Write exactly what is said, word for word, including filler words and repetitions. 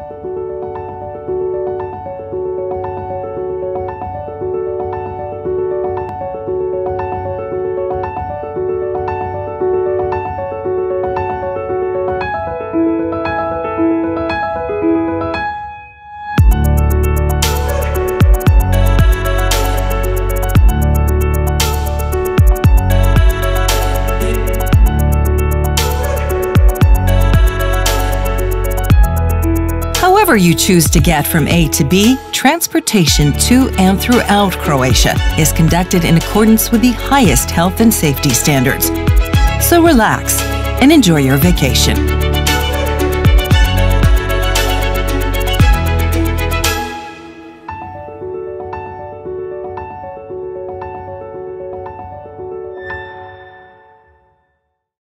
However you choose to get from A to B, transportation to and throughout Croatia is conducted in accordance with the highest health and safety standards. So relax and enjoy your vacation.